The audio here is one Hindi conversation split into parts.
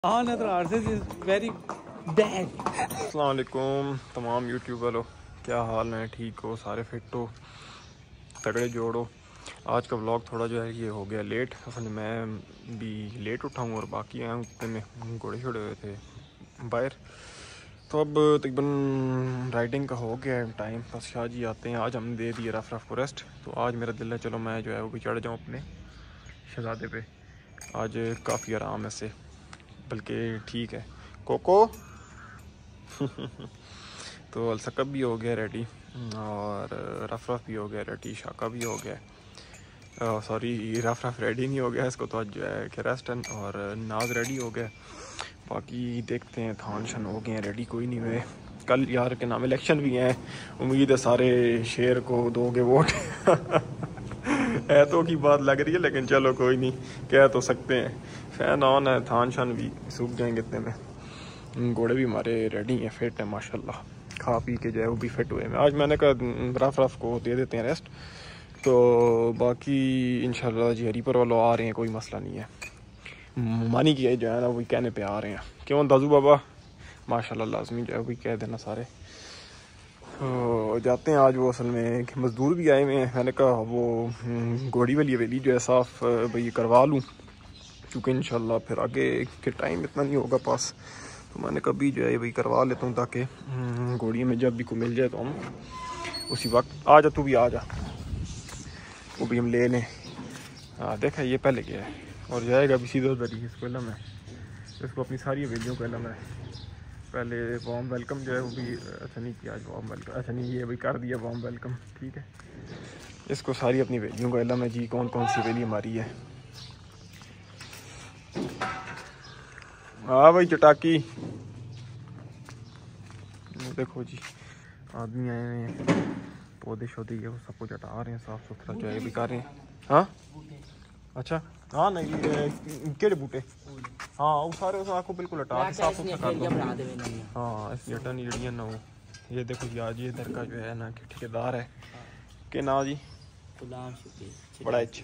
अस्सलाम वालेकुम तमाम यूट्यूब वालों, क्या हाल है? ठीक हो? सारे फिट हो? तगड़े जोड़ो। आज का व्लॉग थोड़ा जो है ये हो गया लेट। असल में मैं भी लेट उठा हूँ और बाकी हैं उतने में घोड़े छोड़े हुए थे बाहर। तो अब तकरीबन राइडिंग का हो गया है टाइम। बस शाह जी आते हैं। आज हमने दे दिया रफ को रेस्ट। तो आज मेरा दिल है चलो मैं जो है वो भी चढ़ जाऊँ अपने शहजादे पे। आज काफ़ी आराम है से, बल्कि ठीक है। कोको तो अलसकब भी हो गया रेडी और रफ भी हो गया रेडी, शाका भी हो गया। सॉरी, रफ रेडी नहीं हो गया, इसको तो आज जो है कि रेस्ट है। और नाज रेडी हो गया। बाकी देखते हैं, थान शन हो गए हैं रेडी, कोई नहीं हुए। कल यार के नाम इलेक्शन भी हैं, उम्मीद है सारे शेर को दोगे वोट है तो की बात लग रही है, लेकिन चलो कोई नहीं, कह तो सकते हैं। फैन ऑन है, थान शन भी सूख जाएंगे इतने में। घोड़े भी हमारे रेडी हैं, फिट है माशाल्लाह। खा पी के जो है वो भी फिट हुए हैं। आज मैंने कहा रफ को दे देते हैं रेस्ट। तो बाकी इंशाल्लाह जी हरीपुर वालों आ रहे हैं, कोई मसला नहीं है। मानी की जो है ना वही कहने पे आ रहे हैं। क्यों दादू बाबा? माशाल्लाह लाजमी जो है वही कह देना सारे। तो जाते हैं आज। वो असल में मज़दूर भी आए हुए हैं। मैंने कहा वो घोड़ी वाली हवेली जो है साफ़ भाई करवा लूँ, क्योंकि इंशाल्लाह फिर आगे के टाइम इतना नहीं होगा पास। तो मैंने कभी जो है वही करवा लेता हूँ, ताकि घोड़ी में जब भी को मिल जाए तो हम उसी वक्त आ जा। तू भी आ जा, वो भी हम ले लें। हाँ देखा, ये पहले गया है और जाएगा भी सीधा उधर ही। इसको इलम है, इसको अपनी सारी हवेलियों को इलम है। पहले वार्म वेलकम जो है वो भी अच्छा नहीं किया आज। वार्म वेलकम अच्छा नहीं, ये भी कर दिया वार्म वेलकम, ठीक है। इसको सारी अपनी हवेलियों का इलम है जी, कौन कौन सी हवेली हमारी है। हाँ भाई चटाकी, देखो जी आदमी आए हुए हैं, पौधे शौधे ये वो सब कुछ हटा रहे हैं, साफ सुथरा जो है भी कर रहे हैं। हाँ अच्छा, हाँ नहीं केड़े बूटे, हाँ वो सारे उस आँखों बिल्कुल हटा के साफ सुथरा कर दो। हाँ इसलिए टन जड़ियाँ ना हो। ये देखो जी, आज ये इधर का जो है ना कि ठेकेदार है के ना जी बड़ा एच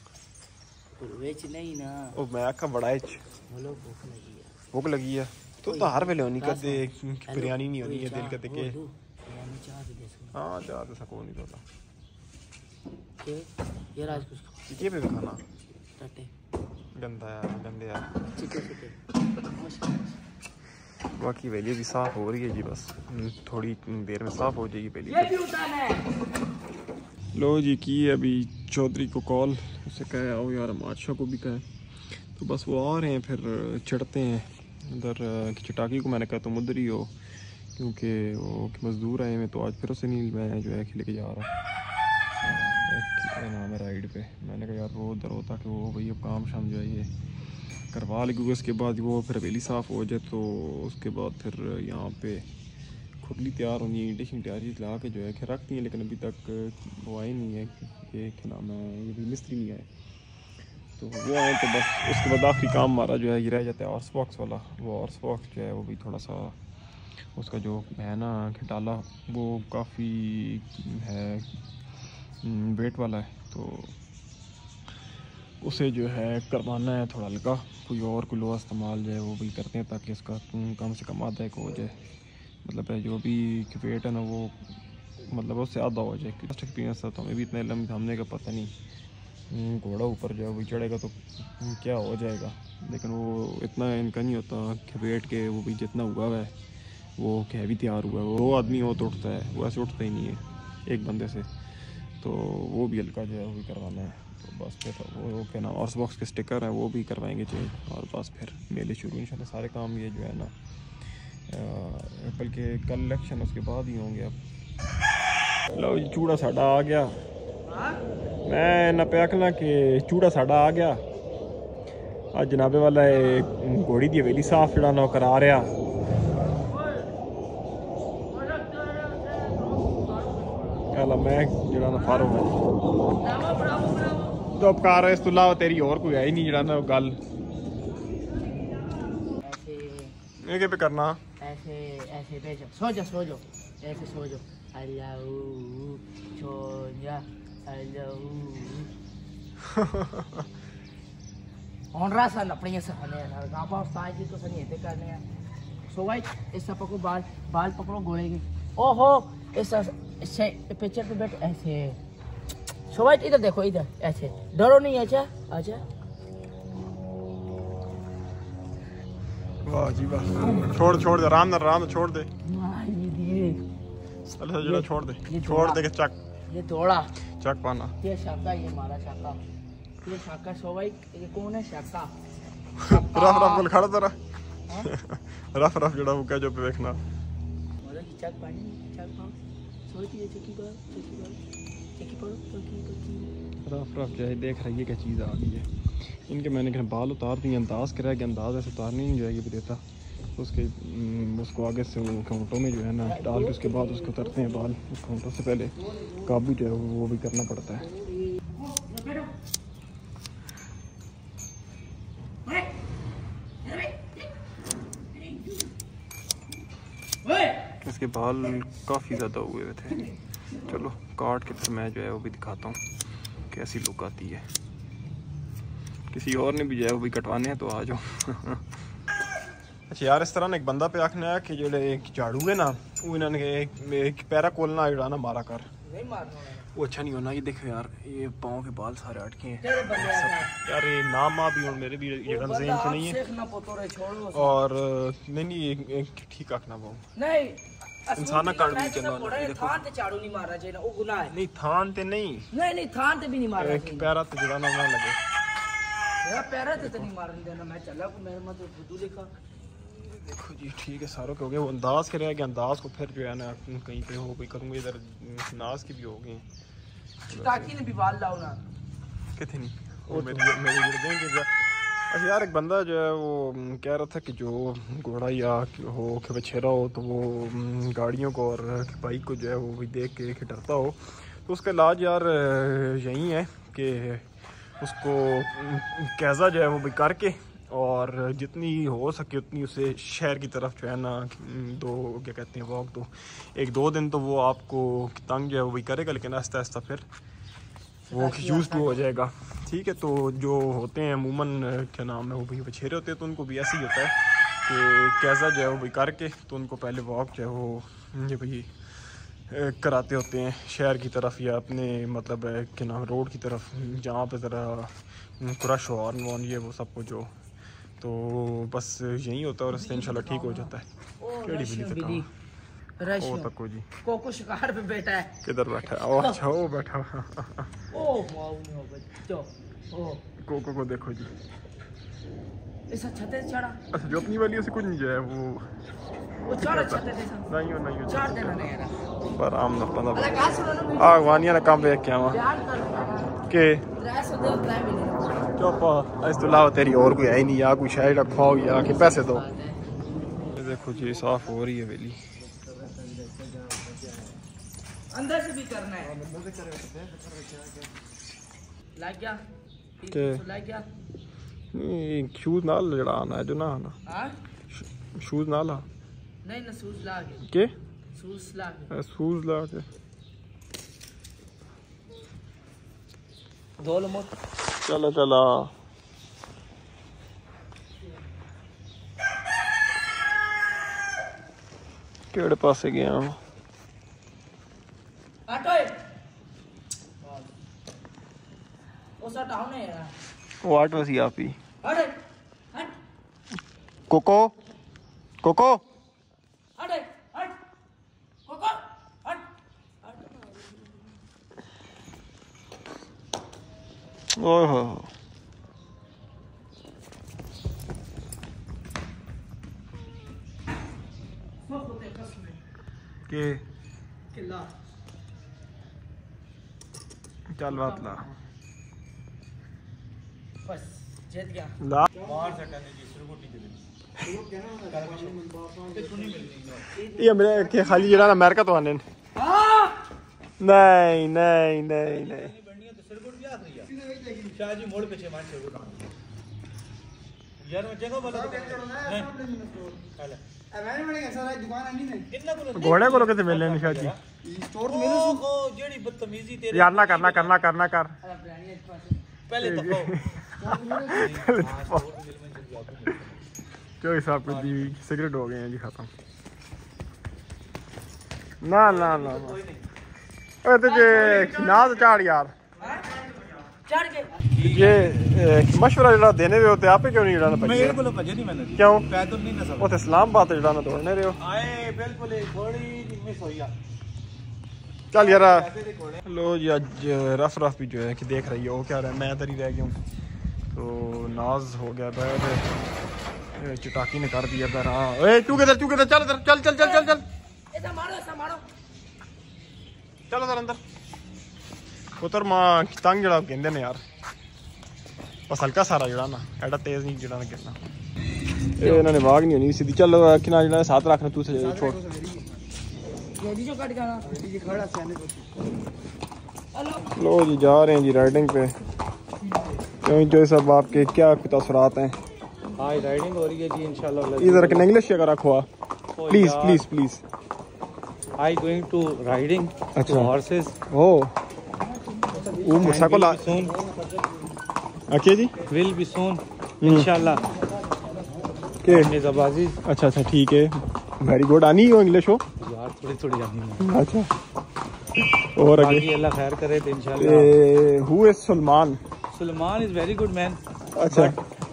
नहीं ना, ओ मैं आखा बड़ा एच भूख लगी है तो हर वेले होनी कदे बिरयानी नहीं होनी है दिल कदे के। हाँ जा तो सको नहीं तो यार आज कुछ ये पे खाना गंदा यार, गंदे यार। बाकी वैली भी साफ हो रही है जी, बस थोड़ी देर में साफ हो जाएगी वैली। लो जी की अभी चौधरी को कॉल, उसे कहे आओ यार, मादशाह को भी कहे। तो बस वो आ रहे हैं, फिर चढ़ते हैं उधर चटाकी को। मैंने कहा तुम उधर ही हो, क्योंकि वो मज़दूर आए हैं। तो आज फिर उसे नहीं मैं जो है लेके जा रहा नाम है राइड पे। मैंने कहा यार वो उधर होता कि वो भाई अब काम शाम जो है ये करवा ले, क्योंकि उसके बाद वो फिर हवेली साफ़ हो जाए तो उसके बाद फिर यहाँ पे खुरली तैयार होनी है, डिशिंग तैयार चीज़ ला के जो है कि रखती हैं, लेकिन अभी तक वो आए नहीं है। ये क्या नाम है, ये भी मिस्त्री नहीं आए। तो वो आए तो बस उसके बाद आखिरी काम हमारा जो है ये रह जाता है हॉर्स बॉक्स वाला। वो हॉर्स बॉक्स जो है वो भी थोड़ा सा उसका जो है ना खटाला वो काफ़ी है वेट वाला है, तो उसे जो है करवाना है थोड़ा हल्का। कोई और कोई लोहा इस्तेमाल जो है वो भी करते हैं, ताकि इसका कम से कम आधा एक हो जाए। मतलब है जो भी वेट है ना वो मतलब उससे आधा हो जाए। फर्स्ट एक्सपीरियंस था तो हमें भी इतना लंबी थामने का पता नहीं। घोड़ा ऊपर जो है वो चढ़ेगा तो क्या हो जाएगा, लेकिन वो इतना इनका नहीं होता कि वेट के वो भी जितना हुआ हुआ है वो क्या भी तैयार हुआ है। वो 2 आदमी हो तो उठता है, वो ऐसे उठता ही नहीं है एक बंदे से। तो वो भी हल्का जो है वो भी करवाना है। तो बस फिर वो क्या ना हॉर्स बॉक्स के स्टिकर है वो भी करवाएंगे चेंज, और बस फिर मेले शुरू इंशाल्लाह। सारे काम ये जो है ना बल्कि कल इलेक्शन उसके बाद ही होंगे। अब लो जी चूड़ा साड़ा आ गया। मैं ना पे आखना कि चूड़ा साड़ा आ गया। आज जनाबे वाला घोड़ी की हवेली साफ जड़ा ना करा रहा। मैं जड़ा ना फारो है तो उपकार इस तो अलावा तेरी और कोई है ही नहीं जड़ा ना गल ये पे करना। ऐसे ऐसे भेजो, सो जाओ ऐसे सो जाओ। अल्लाह सो जा, अल्लाह ਹੁਣ ਰਾਸਾ ਨਪਣੀਆਂ ਸਖਾਨੇ ਆ ਆਪਾਂ ਉਸਤਾਦ जी तो सनी ऐसे करने हैं सो भाई इस सब को बाल पकड़ो गोले के ओहो इस पिक्चर पे बैठ ऐसे सो भाई इधर देखो इधर ऐसे डरो नहीं अच्छा अच्छा वाह जी वाह छोड़ दे आराम से छोड़ दे चलो जरा छोड़ दे के चक ये थोड़ा चक पाना ये शाका ये मारा शाका ये शाका सो भाई ये कौन है शाका रफ बोल खड़ा तेरा रफ जड़ा वो क्या जो पे देखना मतलब कि चक पानी चक पाओ सोच ये चकी पर रफ जो है देख रही है क्या चीज़ आ गई है इनके मैंने कहा बाल उतार दिए अंदाज कराया कि अंदाज ऐसे उतारनी नहीं जाएगी भी देता उसको आगे से वो घूंटों में जो है ना डाल के उसके बाद उसको उतरते हैं बाल उस घूंटों से पहले काबू जो है वो भी करना पड़ता है इसके बाल काफ़ी ज़्यादा हुए हुए थे चलो काट के फिर मैं जो है वो भी दिखाता हूँ कैसी लुक आती है किसी और ने भी जो है वो भी कटवाने हैं तो आ जाओ अच्छा यार इस तरह ना एक बंदा पे आखने आया कि जो एक झाड़ू है ना वो इन्होंने एक पैरा कोलना ना मारा कर नहीं मारना वो अच्छा नहीं होना ये देखो यार ये पाँव के बाल सारे अटके हैं यार ये नाम भी और मेरे भी ये रमज़ान से नहीं है और नहीं ठीक आखना वो नहीं इंसान काट भी चलना थान ते झाड़ू नहीं मारना चाहिए वो गुनाह है नहीं थान ते नहीं थान ते भी नहीं मारना एक पैरा ते जड़ा ना लगे मेरा पैरा ते नहीं मारने देना मैं चला को मेरे मत बुद्धू देखा देखो जी ठीक है सारों के हो गए वो अंदाज के रह गया अंदाज को फिर जो है ना कहीं पे हो कोई करूँगा इधर नाज की भी हो गई ताकि ने भी बाल लाओ ना कितने नहीं और मेरे देंगे अच्छा यार एक बंदा जो है वो कह रहा था कि जो घोड़ा या हो कि बछेरा हो तो वो गाड़ियों को और बाइक को जो है वो भी देख के डरता हो तो उसका इलाज यार यही है कि उसको कैज़ा जो है वो भी करके और जितनी हो सके उतनी उसे शहर की तरफ जो है ना क्या कहते हैं वॉक तो 1-2 दिन तो वो आपको तंग जो है वो भी करेगा लेकिन आहिस्ता आहिस्ता फिर वो यूज़ भी हो जाएगा ठीक है तो जो होते हैं अमूमन क्या नाम है वो भी बछेरे होते हैं तो उनको भी ऐसे ही होता है कि कैसा जो है वो भी करके तो उनको पहले वॉक जो है वो ये भाई कराते होते हैं शहर की तरफ या अपने मतलब क्या नाम रोड की तरफ जहाँ पे ज़रा क्रश हो हॉर्न ये वो सब कुछ हो तो बस यही होता है और उससे इंशाल्लाह ठीक हो जाता है केड़ी बिल्ली ओ तक जी कोको शिकार पे बैठा है किधर बैठा है ओ अच्छा वो बैठा ओ वाओ नो बच्चो ओ कोको को देखो जी ऐसा छते चढ़ा अच्छा जो अपनी वाली से कुछ नहीं जाए वो चढ़ा छते से नहीं चढ़ देना नहीं यार पर आम ना पता अरे का सुनो ना आ वानिया ना काम देख के आवा के 300 दे 3 मिले चुप इस तो अलावा तेरी और कोई है ही नहीं या कोई शायद रखवाओ या कि पैसे दो देखो जी साफ हो रही है वेली अंदर से भी करना है लग गया के लग गया नहीं शूज नाल जड़ा आना है जो ना आना हां शूज नाल नहीं ना शूज ला के शूज ला के धोल मत चला केड़े पासे गया हटो वो सट आओ ना यार वो आठ वसी आप ही हट हट कोको हट हट कोको हट ओह हो के किला चल बात ला बस जीत गया ला बाहर से कहने जी सिरगुटी दे ये मेरे के खाली जरा ना अमेरिका तो आने नहीं बढ़िया तो सिरगुट भी आ रही है शाह जी मोड़ पीछे मान सिरगुट यार मैं जगह बोला नहीं मैंने बड़े सारा दुकान आनी नहीं कितना को घोड़े को कितने मिलने निशा जी स्टोर मेरे को जेडी बदतमीजी तेरे यार ना कर पहले तो जो हिसाब को दी सिगरेट हो गए हैं जी खत्म। ना ना ना नाज चाड़ यार चढ़ के ये मशवरा जरा देने वे होते आप क्यों नहीं जड़ा मेरे को भजे नहीं मैंने क्यों पैदल नहीं ना सब उते इस्लामाबाद जड़ा ना दौड़ने रहे हो आए बिल्कुल थोड़ी मिस हो गया। चल यार लो जी आज रफ भी जो है कि देख रही है वो क्या रहा है, मैं इधर ही रह गया हूँ। तो नाज हो गया बैठ, चटाकी ने कर दिया बैर। हाँ तू किधर चल इधर चल चल चल चल चल ऐसा मारो चलो सर अंदर पुत्र मां तंग जड़ा कहते ने यार, बस हल्का सारा जड़ा ना एडा तेज नहीं जड़ा ना गिरना इन्होंने वाग नहीं होनी सीधी। चलो किना जड़ा साथ रखना तू छोड़ रेडी जो कट गाना ये खड़ा सियाने को। हेलो लो जी जा रहे हैं जी राइडिंग पे। क्यों जो सब आपके क्या तासुरात हैं? हाँ राइडिंग हो रही है जी इंशाल्लाह। इधर के इंग्लिश का रखो please please please. I going to riding अच्छा हॉर्सेस ओ वो मुसाकोला ओके जी विल बी सून इंशाल्लाह के निजाबाजी। अच्छा अच्छा ठीक है वेरी गुड। आनी हो इंग्लिश हो यार थोड़ी थोड़ी जानी है। अच्छा और आगे बाकी अल्लाह खैर करे तो इंशाल्लाह। Who is Salman? Salman is very good man. अच्छा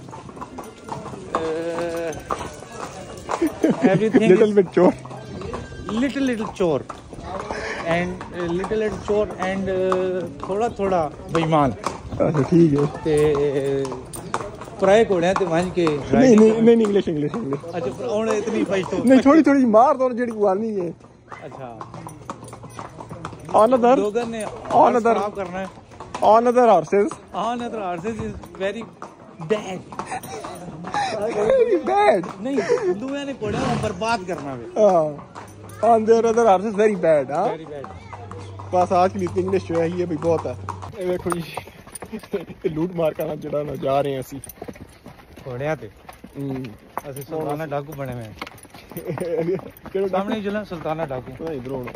everything little bit chore little chore and little chore and थोड़ा थोड़ा बेईमान अच्छा ठीक है ते पराए घोड़े ते वंज के नहीं नहीं नहीं इंग्लिश इंग्लिश इंग्लिश अच्छा ਹੁਣ इतनी फाइट तो नहीं थोड़ी थोड़ी मार दो जेडी वाली है। अच्छा ऑन अदर लोगों ने On other- खराब करना है। On other horses on other horses is very bad। Very bad नहीं दुनिया ने घोड़े को बर्बाद करना है। On there other horses very bad. हां वेरी बैड। बस आज की इतनी इंग्लिश जो है ये भी बहुत है। ये देखो जी लूट मार का जड़ा ना जा रहे हैं ਅਸੀਂ घोड़िया ते ਅਸੀਂ सुल्ताना डाकू बने हुए हैं। ਕਿਹੜਾ सामने जुलम सुल्ताना डाकू। इधर होना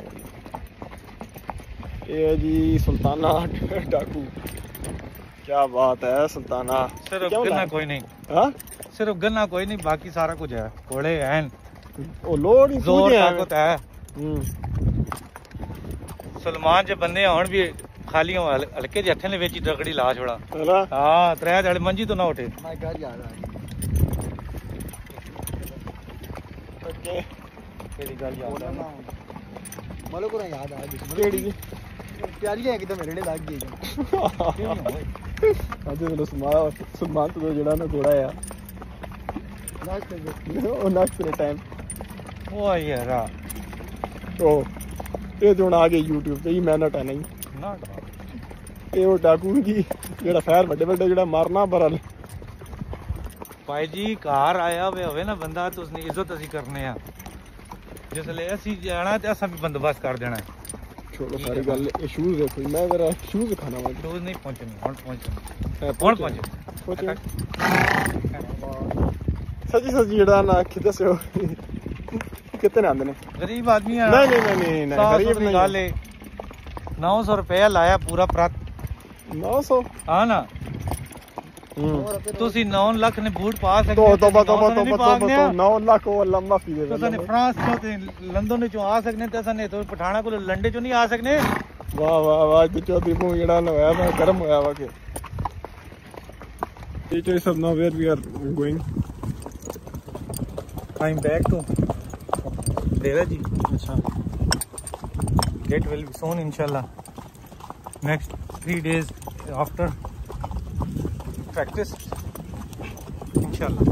ये जी सुल्ताना डाकू क्या बात है सुल्ताना। सिर्फ क्या गन्ना बोला? कोई नहीं हाँ सिर्फ गन्ना कोई नहीं बाकी सारा कुछ है। घोड़े हैं ओ लोड ही जोर सूझे हैं। ताकत है। सलमान जे बंदे हुन भी खाली हल्के जे हथे ने वेची डगड़ी ला छोड़ा। है ना हां त्रै जड़े मंजी तो ना उठे। मैं घर जा रहा हूं। ओके केड़ी गल याद है मालो को याद आ गई केड़ी प्यारी है एकदम रेड़े लग गई। आज तो सुलमान तो जड़ा ना घोड़ा है ओ नेक्स्ट टाइम ओ यारा तो ये जो आ गए YouTube पे ही मेहनत है नहीं ना ये वो डाकू जी जेड़ा खैर बड़े बड़े जेड़ा मारना बरल भाई जी घर आया वे होवे ना बंदा तो उसने इज्जत ਅਸੀਂ करने आ जिसले ਅਸੀਂ जाना ते असा भी बंदोबस्त कर देना है। छोड़ो सारी गल ये शूज देखो मैं जरा शूज खाना वाला रोज नहीं पहुंचनी हुन पहुंचनी पहुंचे सजी सजी जेड़ा ना किते से कितने आंदे ने गरीब आदमी है। नहीं नहीं नहीं नहीं गरीब नहीं गाले 900 रुपया लाया पूरा प्रत 900 हाँ ना ਤੁਸੀਂ 9 ਲੱਖ ਨੇ ਬੂਟ ਪਾ ਸਕਦੇ तो तोबा तोबा तो तोबा तोबा 9 लाख वो अल्लाह माफी दे ਤੁਸੀਂ ਫਰਾਂਸ ਤੋਂ ਤੇ ਲੰਡਨ ਚੋਂ ਆ ਸਕਦੇ ਤੇ ਅਸਾਂ ਨੇ ਤੋਂ ਪਠਾਣਾ ਕੋਲ ਲੰਡੇ ਚੋਂ ਨਹੀਂ ਆ ਸਕਦੇ। वाह वाह वाह जो चौथी मुंह जेड़ा ना होया मैं गर्म होया वा के टीचर सब now where we are going I am back to Dera ji. अच्छा गेट विल बी सून इंशाल्लाह नेक्स्ट 3 days आफ्टर प्रैक्टिस इंशाल्लाह।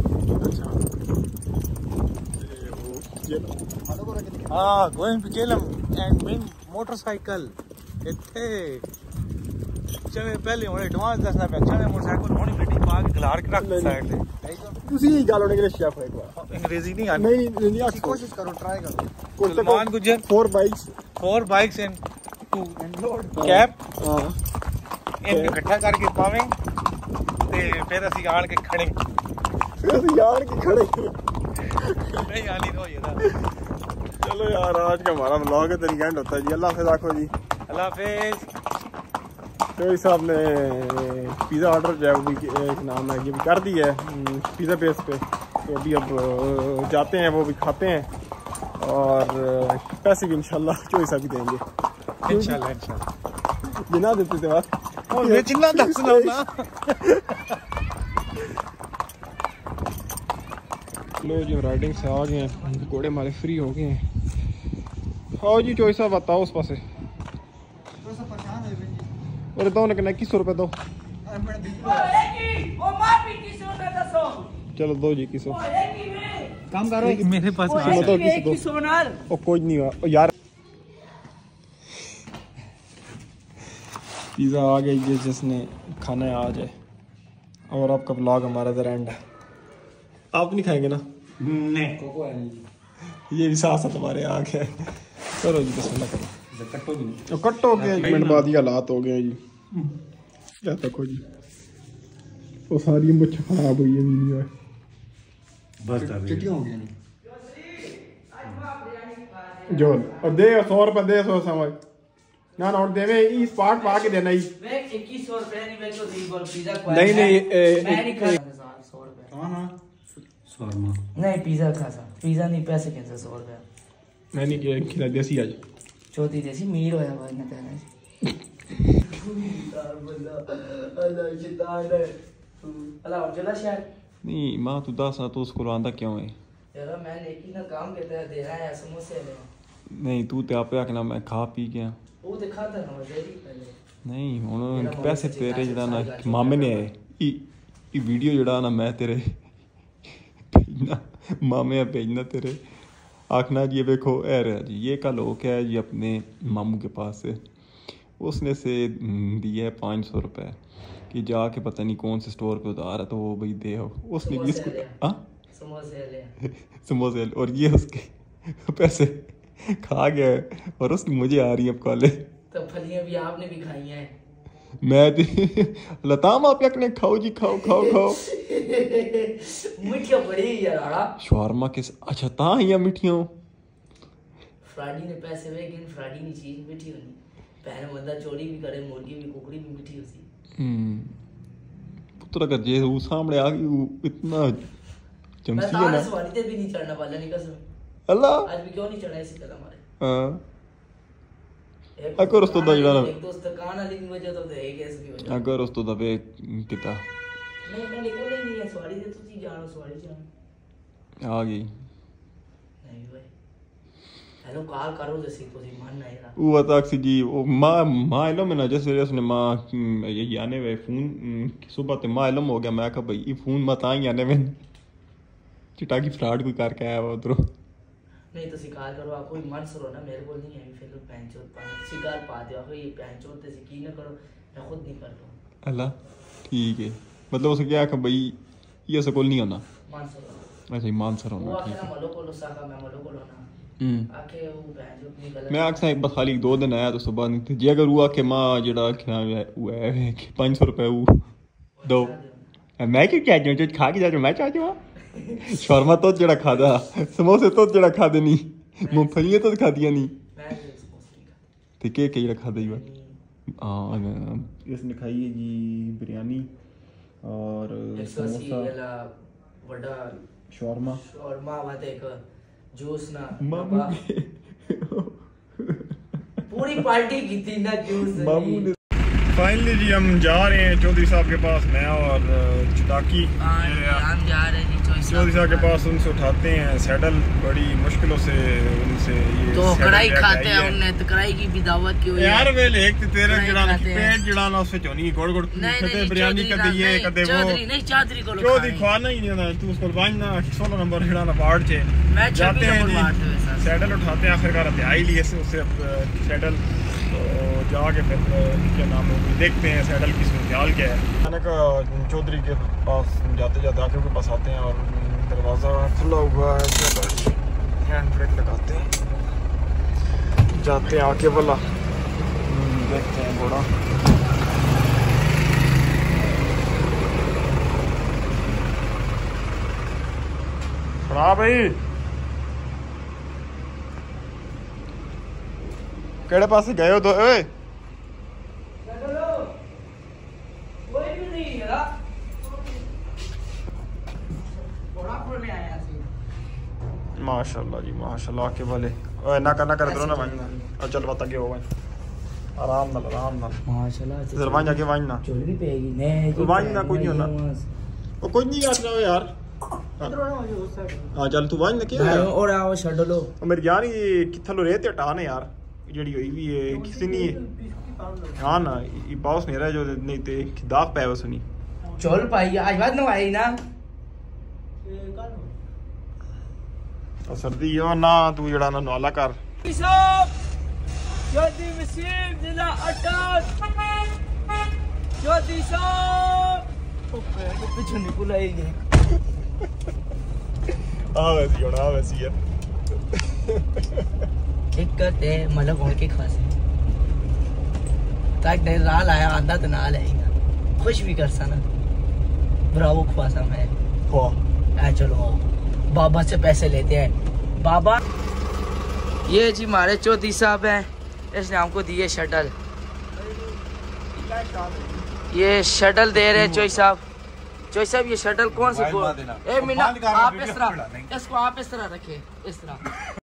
हाँ going to Jhelum and win motorcycle इत्थे चले पहले हुणे एडवांस दसना पे चले मोटरसाइकिल होनी गड्डी पा के खलार के रख साइड ते ਤੁਸੀਂ ਗੱਲ ਹੋਣੇ इंग्लिश शेफ एक बार अंग्रेजी नहीं आनी। नहीं नहीं आप कोशिश करो ट्राई करो। सलमान गुजर 4 बाइक्स 4 बाइक्स एंड 2 कैप हां इनको इकट्ठा करके पावें ते फिर ਅਸੀਂ ਆਣ ਕੇ ਖੜੇ फिर यार की खड़े नहीं आनी तो ये था। चलो यार आज का हमारा व्लॉग इधर एंड होता है जी। अल्लाह हाफिज़ आखो जी। अल्लाह हाफिज़। तो इस साहब ने पिज़्ज़ा ऑर्डर जो है वो भी एक नाम है ये भी कर दी है पिज़्ज़ा बेस पे। तो अभी अब जाते हैं वो भी खाते हैं और पैसे भी इंशाल्लाह चोई साहब भी देंगे इंशाल्लाह। ये ना देते थे बात और मैं चिल्ला दस ना लो जी राइडिंग से आ गए हैं घोड़े हमारे फ्री हो गए हैं। आओ जी चोई साहब बताओ उस पासे और दो ना 2100 रुपये दो चलो दो जी 2100 काम करो मेरे पास ओ कोई नहीं हुआ यार। पिज़्ज़ा आ गई है जिसने खाना है आ जाए और आपका ब्लॉग हमारा इधर एंड है। आप नहीं खाएंगे ना? नहीं ये भी साथ साथ हमारे आ गया। चलो जी बिस्मिल्लाह करो। कट्टो के 1 मिनट बाद ही हालात हो गए जी। क्या देखो जी वो सारी मुझ खराब हुई है वीडियो है बस चिट्टियां हो गई जो और दे 100 रुपए दे 100 समझ ना और देवे इस पार्ट पा के देना ही 2100 रुपए नहीं मैं तो पिज़्ज़ा नहीं मैं नहीं खा 100 रुपए हां हां शॉर्मा नहीं पिज़्ज़ा खा सा पिज़्ज़ा नहीं पैसे कैसे 100 रुपए मैं नहीं खिला देसी आज चौथी देसी मीर होया भाई ना कहना अल्लाह चला शायद नहीं मां तू दस तो उसको आंदा क्यों है यार मैं नेकी ना काम के तहत दे रहा है समोसे ले नहीं तू ते आपे आखना मैं खा पी गया वो दिखा था ना जेरी पहले नहीं हुन पैसे तेरे जड़ा ना मामे ने आए ई वीडियो जड़ा ना मैं तेरे भेजना मामे भेजना तेरे आखना जी देखो ए रहा जी ये कल हो क्या है जी अपने मामू के पास से उसने से दिया है 500 रुपये कि जाके पता नहीं कौन से स्टोर पे उधार है तो वो भाई दे उसने भी इसको समोसे और ये उसके पैसे खा गया और उसकी मुझे आ रही है अब कॉलेज तो फलियां भी आपने भी खाई हैं मैं लताम आप यकने खाओ जी खाओ खाओ खाओ मिठिया बड़ी यार शवारमा के अच्छा ता या मिठियों फ्राडी ने पैसे वे गिन फ्राडी नी चीज मिठी होनी पहले बंदा चोरी भी करे मुर्गी भी कुकड़ी भी मिठी होती पुत्र का जे वो सामने आ गई वो इतना चमची है ना सवारी ते भी नहीं चढ़ना वाला नहीं कसम अल्लाह आज भी क्यों नहीं चढ़ा इसी तरह हमारे हां अगर उस्तो दा जड़ा एक दोस्त कान वाली की वजह तो है कैसे की वजह अगर उस्तो दा वे किता नहीं मैं लिखो नहीं है सवारी दे तू जी जानो सवारी जानो आ गई नहीं भाई हेलो कॉल करो जैसे तो जी मान नहीं रहा वो ताक्सी जी वो मां इलम में ना जैसे उसने मां ये आने वे फोन सुबह ते मां इलम हो गया मैं कहा भाई ये फोन मत आई आने में चिटाकी फ्रॉड कोई करके आया वो उधर नहीं तो शिकार करो आप कोई मन सरो ना मेरे को नहीं है फिर पैंचोत पाने शिकार पा दो आप ये पैंचोत से की ना करो मैं खुद नहीं कर रहा अल्लाह ठीक है मतलब उसे क्या कि भाई ये सकोल नहीं होना मान सरो अच्छा मान सर वो होना आके ठीक ना मलो को लो साका मैं मलो को लो ना आके वो पैंचोत नहीं गलत मैं अक्सर बस खाली 2 दिन आया तो सुबह नहीं जे अगर हुआ कि मां जेड़ा क्या वो है 500 रुपए वो दो मैं क्या जो खा के जा मैं चाहती हूं शर्मा तो जड़ा खादा समोसे तो जड़ा खादे नहीं मूंगफलियां तो खादियां नहीं मैं समोसे नहीं खाता ठीक है के जड़ा खादा ही हां इसने खाई है जी बिरयानी और समोसा बड़ा शर्मा वाला एक जूस ना मामू पूरी पार्टी की थी ना जूस मामू ने फाइनली जी हम जा रहे हैं चौधरी साहब के पास मैं और चिटाकी हम जा रहे हैं चौधरी साहब के पास उनसे उठाते हैं सैडल बड़ी मुश्किलों से उनसे ये तो कढ़ाई खाते हैं उन्हें तो कढ़ाई की भी दावत की हुई यार वे एक तेरे जड़ाना पेट जड़ाना उससे चोनी गोड़ गोड़ खाते बिरयानी कर दिए कदे वो नहीं चौधरी को चौधरी खाना ही नहीं ना तू उसको बांधना 16 नंबर जड़ाना वार्ड से जाते हैं जी सैडल उठाते हैं आखिरकार आई लिए उससे सैडल तो जाके फिर क्या नाम है देखते हैं सैडल की सूरत क्या है। मैंने कहा चौधरी के पास जाते जाते आके उनके पास आते हैं और दरवाज़ा खुला हुआ है हैंड ब्रेक लगाते हैं जाते हैं आके बोला देखते हैं घोड़ा खड़ा भाई केड़े पास गए हो तो माशाल्लाह जी माशाल्लाह के भले ओए ना कर दरो ना भाई अब चल बता के हो भाई आराम नाल माशाल्लाह इधर वाइन जाके वाइन ना चोल भी पेगी नहीं वाइन ना कोई नहीं होना ओ कोई नहीं आता यार हां चल तू वाइन ना के और आओ छड़ लो मेरी यार ये किथलो रेत हटाने यार जेडी हुई भी है किसी नहीं हां ना ये पास नहीं रहा जो नहीं ते दाग पे बस नहीं चोल पाई आज बाद ना आई ना तो सर्दी हो ना तू जड़ा ना नवाला कर साहब ज्योति वसीम जिला अटक ज्योति साहब ओ पे पीछे निकल आएंगे आ वैसी है एक करते मतलब और के खासे तक देर राल आया आधा तो ना आएगा खुश भी कर सना ब्रावो ख्वासा मैं आ चलो बाबा से पैसे लेते हैं बाबा ये जी हमारे चौधरी साहब हैं इसने हमको दिए शटल ये शटल दे रहे चौधरी साहब ये शटल कौन सी ए मीना आप इस तरह इसको आप इस तरह रखे इस तरह